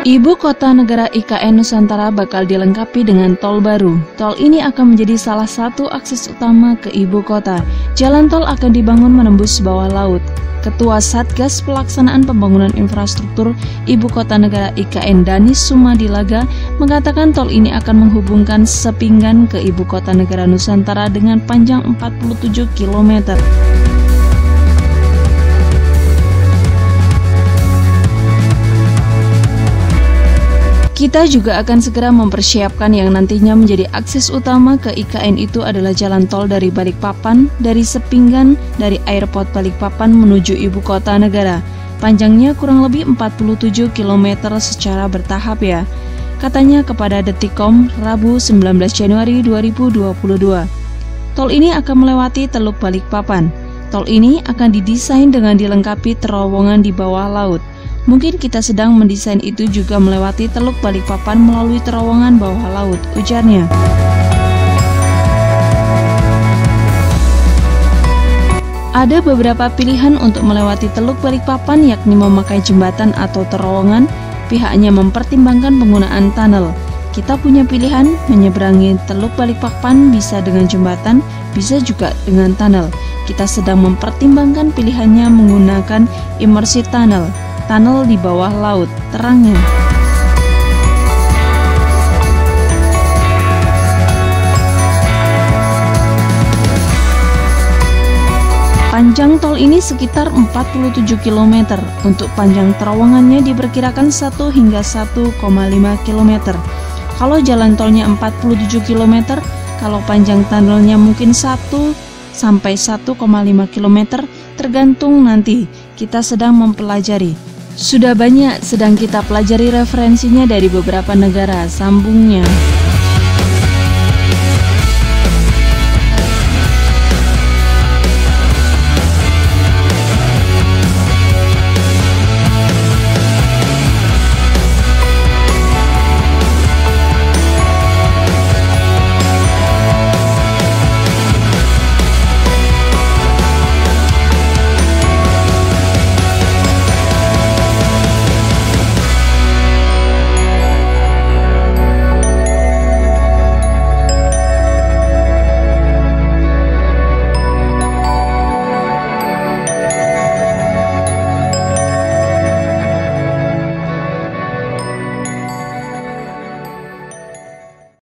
Ibu kota negara IKN Nusantara bakal dilengkapi dengan tol baru. Tol ini akan menjadi salah satu akses utama ke ibu kota. Jalan tol akan dibangun menembus bawah laut. Ketua Satgas Pelaksanaan Pembangunan Infrastruktur Ibu Kota Negara IKN Danis Sumadilaga mengatakan tol ini akan menghubungkan Sepinggan ke Ibu Kota Negara Nusantara dengan panjang 47 km. Kita juga akan segera mempersiapkan yang nantinya menjadi akses utama ke IKN itu adalah jalan tol dari Balikpapan, dari Sepinggan, dari Airport Balikpapan menuju Ibu Kota Negara. Panjangnya kurang lebih 47 km secara bertahap ya. Katanya kepada Detikcom Rabu 19 Januari 2022. Tol ini akan melewati Teluk Balikpapan. Tol ini akan didesain dengan dilengkapi terowongan di bawah laut. Mungkin kita sedang mendesain itu juga melewati Teluk Balikpapan melalui terowongan bawah laut, ujarnya. Ada beberapa pilihan untuk melewati Teluk Balikpapan, yakni memakai jembatan atau terowongan. Pihaknya mempertimbangkan penggunaan tunnel. Kita punya pilihan menyeberangi Teluk Balikpapan bisa dengan jembatan, bisa juga dengan tunnel. Kita sedang mempertimbangkan pilihannya menggunakan immersive tunnel di bawah laut, terangnya. Panjang tol ini sekitar 47 km. Untuk panjang terowongannya diperkirakan 1 hingga 1,5 km. Kalau jalan tolnya 47 km, kalau panjang tunnelnya mungkin 1 sampai 1,5 km, tergantung nanti. Kita sedang mempelajari. Sudah banyak sedang kita pelajari referensinya dari beberapa negara, sambungnya.